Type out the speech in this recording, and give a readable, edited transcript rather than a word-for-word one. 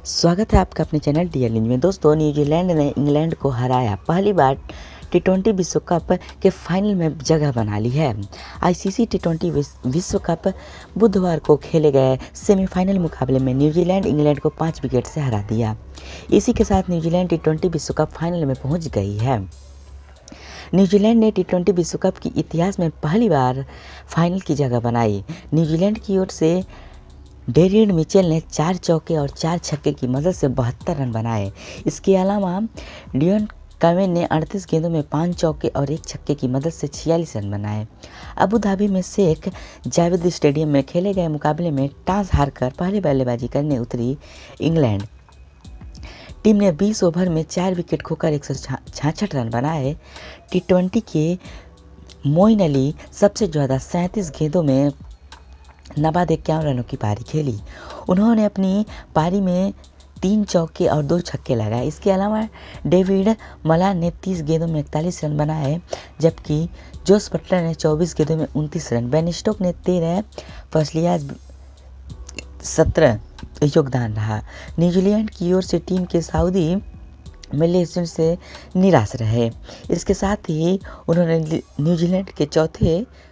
स्वागत है आपका अपने चैनल DlNews में। दोस्तों, न्यूजीलैंड ने इंग्लैंड को हराया, पहली बार T20 विश्व कप के फाइनल में जगह बना ली है। आईसीसी T20 विश्व कप बुधवार को खेले गए सेमीफाइनल मुकाबले में न्यूजीलैंड इंग्लैंड को 5 विकेट से हरा दिया। इसी के साथ न्यूजीलैंड T20 विश्व कप फाइनल में पहुंच गई है। न्यूजीलैंड ने T20 विश्व कप के इतिहास में पहली बार फाइनल की जगह बनाई। न्यूजीलैंड की ओर से डेरिड मिचेल ने 4 चौके और 4 छक्के की मदद से 72 रन बनाए। इसके अलावा डियन कमेन ने 38 गेंदों में 5 चौके और 1 छक्के की मदद से 46 रन बनाए। अबू धाबी में शेख जावेद स्टेडियम में खेले गए मुकाबले में टॉस हारकर पहले बल्लेबाजी करने उतरी इंग्लैंड टीम ने 20 ओवर में 4 विकेट खोकर 166 रन बनाए। T20 के मोइन अली सबसे ज़्यादा 37 गेंदों में 51 रनों की पारी खेली। उन्होंने अपनी पारी में 3 चौके और 2 छक्के लगाए। इसके अलावा डेविड मलान ने 30 गेंदों में 41 रन बनाए, जबकि जोस बटलर ने 24 गेंदों में 29 रन, बेन स्टोक्स ने 13, फसलियाज 17 योगदान रहा। न्यूजीलैंड की ओर से टीम के सऊदी मलेशियन से निराश रहे। इसके साथ ही उन्होंने न्यूजीलैंड के चौथे